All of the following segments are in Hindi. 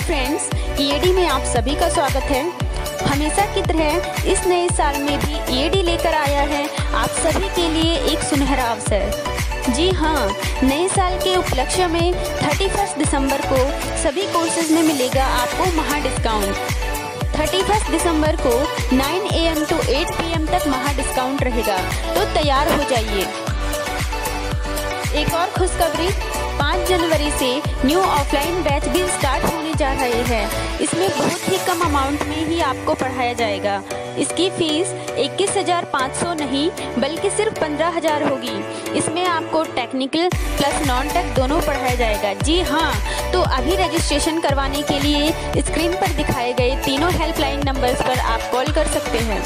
फ्रेंड्स, ईएडी में आप सभी का स्वागत है। हमेशा की तरह इस नए साल में भी ईएडी लेकर आया है आप सभी के लिए एक सुनहरा अवसर। जी हाँ, नए साल के उपलक्ष्य में 31 दिसंबर को सभी कोर्सेज में मिलेगा आपको महा डिस्काउंट। 31 दिसंबर को 9 AM to 8 PM तक महा डिस्काउंट रहेगा, तो तैयार हो जाइए। एक और खुशखबरी, 5 जनवरी से न्यू ऑफलाइन बैच भी स्टार्ट होने जा रहे हैं। इसमें बहुत ही कम अमाउंट में ही आपको पढ़ाया जाएगा। इसकी फीस 21,500 नहीं बल्कि सिर्फ 15,000 होगी। इसमें आपको टेक्निकल प्लस नॉन टेक दोनों पढ़ाया जाएगा। जी हाँ, तो अभी रजिस्ट्रेशन करवाने के लिए स्क्रीन पर दिखाए गए तीनों हेल्पलाइन नंबर्स पर आप कॉल कर सकते हैं।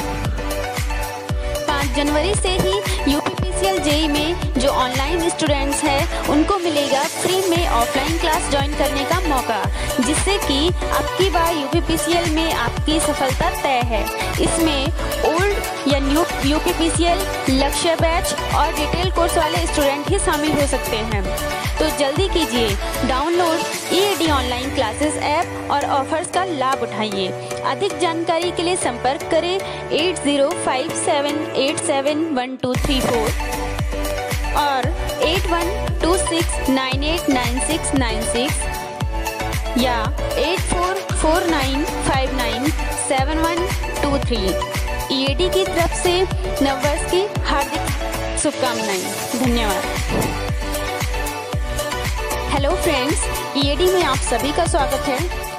5 जनवरी से ही यूपीपीसीएल जेईई में जो ऑनलाइन स्टूडेंट्स हैं उनको मिलेगा फ्री में ऑफलाइन क्लास ज्वाइन करने का मौका, जिससे कि आपकी बार यूपीपीसीएल में आपकी सफलता तय है। इसमें ओल्ड या न्यू यूपीपीसीएल, लक्ष्य बैच और डिटेल कोर्स वाले स्टूडेंट ही शामिल हो सकते हैं। तो जल्दी कीजिए, download EAD online classes app और ऑफर्स का लाभ उठाइए। अधिक जानकारी के लिए संपर्क करें 8057871234 और 8126989696 या 8449597123। ईएडी की तरफ से नववर्ष की हार्दिक शुभकामनाएं। धन्यवाद। हेलो फ्रेंड्स, ईएडी में आप सभी का स्वागत है।